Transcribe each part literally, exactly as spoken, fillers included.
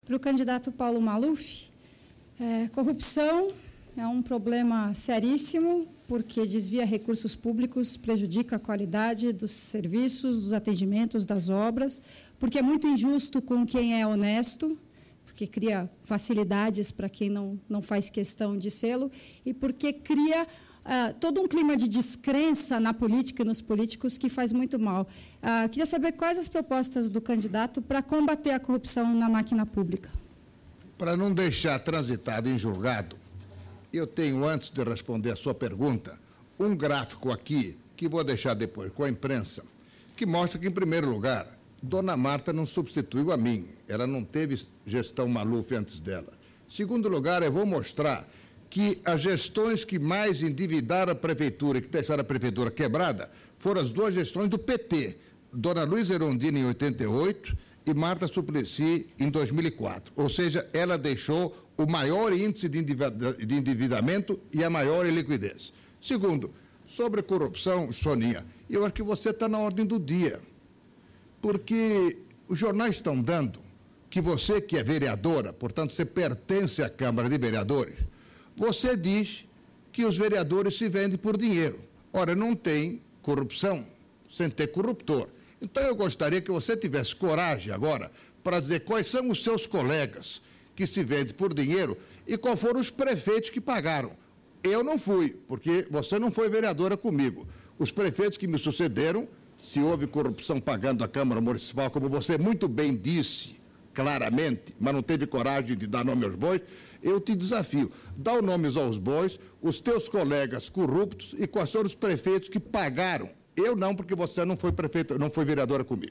Para o candidato Paulo Maluf, é, corrupção é um problema seríssimo, porque desvia recursos públicos, prejudica a qualidade dos serviços, dos atendimentos, das obras, porque é muito injusto com quem é honesto, porque cria facilidades para quem não, não faz questão de sê-lo, e porque cria uh, todo um clima de descrença na política e nos políticos que faz muito mal. Uh, queria saber quais as propostas do candidato para combater a corrupção na máquina pública. Para não deixar transitado em julgado, eu tenho, antes de responder a sua pergunta, um gráfico aqui, que vou deixar depois com a imprensa, que mostra que, em primeiro lugar, Dona Marta não substituiu a mim. Ela não teve gestão Maluf antes dela. Em segundo lugar, eu vou mostrar que as gestões que mais endividaram a prefeitura e que deixaram a prefeitura quebrada foram as duas gestões do P T. Dona Luísa Erundina, em oitenta e oito, e Marta Suplicy, em dois mil e quatro. Ou seja, ela deixou o maior índice de endividamento e a maior liquidez. Segundo, sobre corrupção, Soninha, eu acho que você está na ordem do dia, porque os jornais estão dando que você, que é vereadora, portanto, você pertence à Câmara de Vereadores, você diz que os vereadores se vendem por dinheiro. Ora, não tem corrupção sem ter corruptor. Então, eu gostaria que você tivesse coragem agora para dizer quais são os seus colegas que se vendem por dinheiro e quais foram os prefeitos que pagaram. Eu não fui, porque você não foi vereadora comigo. Os prefeitos que me sucederam, se houve corrupção pagando a Câmara Municipal, como você muito bem disse, claramente, mas não teve coragem de dar nome aos bois, eu te desafio. Dá os nomes aos bois, os teus colegas corruptos e quais foram os prefeitos que pagaram. Eu não, porque você não foi prefeita, não foi vereadora comigo.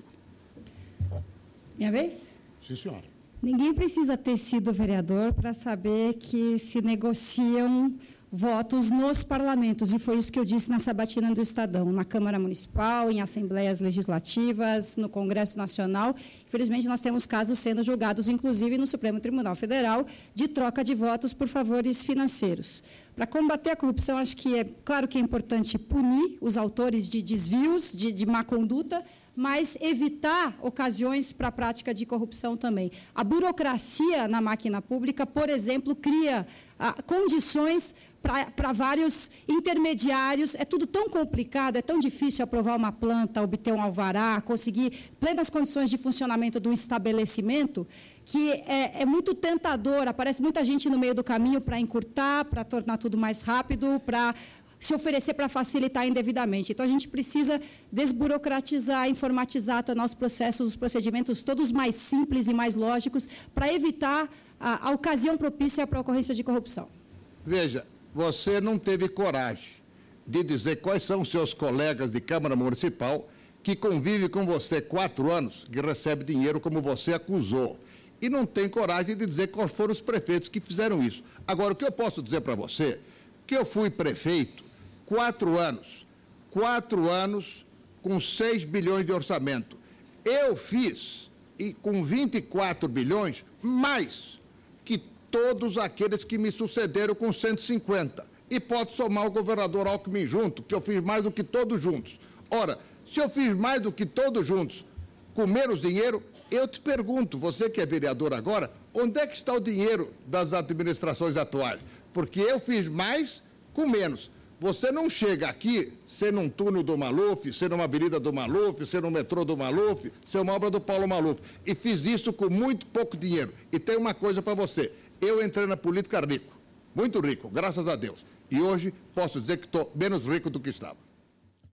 Minha vez? Sim, senhora. Ninguém precisa ter sido vereador para saber que se negociam votos nos parlamentos, e foi isso que eu disse na sabatina do Estadão, na Câmara Municipal, em assembleias legislativas, no Congresso Nacional. Infelizmente, nós temos casos sendo julgados, inclusive no Supremo Tribunal Federal, de troca de votos por favores financeiros. Para combater a corrupção, acho que é claro que é importante punir os autores de desvios, de, de má conduta, mas evitar ocasiões para a prática de corrupção também. A burocracia na máquina pública, por exemplo, cria ah, condições para vários intermediários. É tudo tão complicado, é tão difícil aprovar uma planta, obter um alvará, conseguir plenas condições de funcionamento de um estabelecimento, que é, é muito tentador, aparece muita gente no meio do caminho para encurtar, para tornar tudo mais rápido, para se oferecer para facilitar indevidamente. Então, a gente precisa desburocratizar, informatizar, tornar os processos, os procedimentos todos mais simples e mais lógicos, para evitar a, a ocasião propícia para a ocorrência de corrupção. Veja, você não teve coragem de dizer quais são os seus colegas de Câmara Municipal que convivem com você quatro anos, que recebe dinheiro como você acusou. E não tem coragem de dizer quais foram os prefeitos que fizeram isso. Agora, o que eu posso dizer para você, que eu fui prefeito quatro anos, quatro anos com seis bilhões de orçamento. Eu fiz, e com vinte e quatro bilhões, mais que todos aqueles que me sucederam com cento e cinquenta. E pode somar o governador Alckmin junto, que eu fiz mais do que todos juntos. Ora, se eu fiz mais do que todos juntos, com menos dinheiro, eu te pergunto, você que é vereador agora, onde é que está o dinheiro das administrações atuais? Porque eu fiz mais com menos. Você não chega aqui sendo um túnel do Maluf, sendo uma avenida do Maluf, sendo um metrô do Maluf, sendo uma obra do Paulo Maluf. E fiz isso com muito pouco dinheiro. E tem uma coisa para você, eu entrei na política rico, muito rico, graças a Deus. E hoje posso dizer que estou menos rico do que estava.